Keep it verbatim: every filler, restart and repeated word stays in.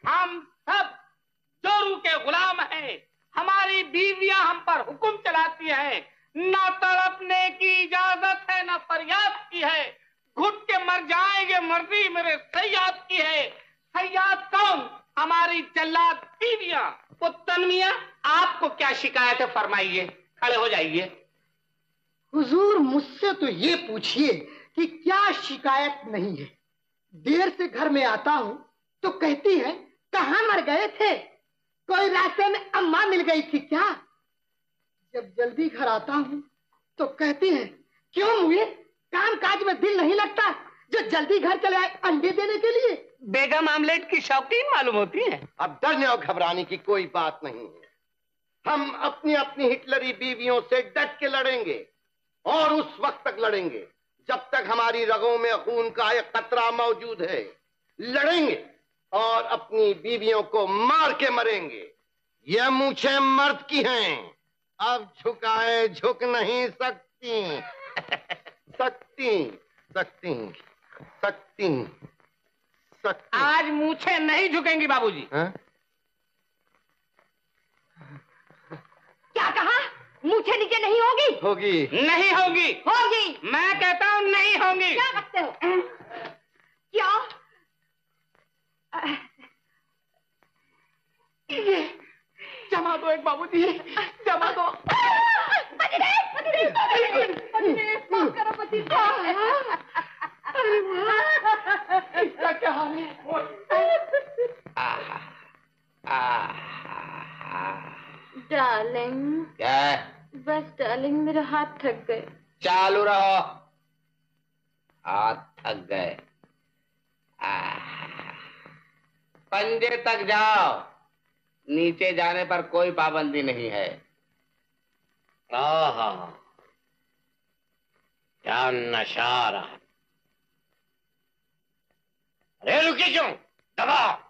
हम सब जोरू के गुलाम हैं। हमारी बीवियां हम पर हुक्म चलाती हैं। न तड़पने की इजाजत है न फरियाद की है। घुट के मर जाएंगे मर्जी मेरे सैयाद की है। सैयाद कौन? हमारी जल्लाद बीवियां। वो तन्मिया, आपको क्या शिकायत है फरमाइए, खड़े हो जाइए। हुजूर मुझसे तो ये पूछिए कि क्या शिकायत नहीं है। देर से घर में आता हूँ तो कहती है कहाँ मर गए थे, कोई रास्ते में अम्मा मिल गई थी क्या। जब जल्दी घर आता हूँ तो कहती है क्यों मुझे काम काज में दिल नहीं लगता, जो जल्दी घर चले आए अंडे देने के लिए। बेगम आमलेट की शौकीन मालूम होती है। अब डरने और घबराने की कोई बात नहीं है। हम अपनी अपनी हिटलरी बीवियों से डट के लड़ेंगे और उस वक्त तक लड़ेंगे जब तक हमारी रगों में खून का एक कतरा मौजूद है। लड़ेंगे और अपनी बीवियों को मार के मरेंगे। ये मूछें मर्द की हैं, अब झुकाए झुक नहीं सकती। सकती सकती सकती सकती। आज मूछें नहीं झुकेंगी बाबूजी। हा? क्या कहा? मूछें नीचे नहीं होगी? होगी। नहीं होगी। होगी। मैं कहता हूँ नहीं होगी। क्या कहते हो? क्या? ये जमा दो एक बाबूजी, जमा दो। पतिदेव, पतिदेव, पतिदेव, पतिदेव, माफ करो पतिदेव। इसका क्या हाल है? डार्लिंग। क्या? बस डार्लिंग, मेरा हाथ थक गए। चालू रहो, हाथ थक गए। पंजे तक जाओ, नीचे जाने पर कोई पाबंदी नहीं है। आहा, क्या नशा रहा। अरे रुकी क्यों? दबाओ।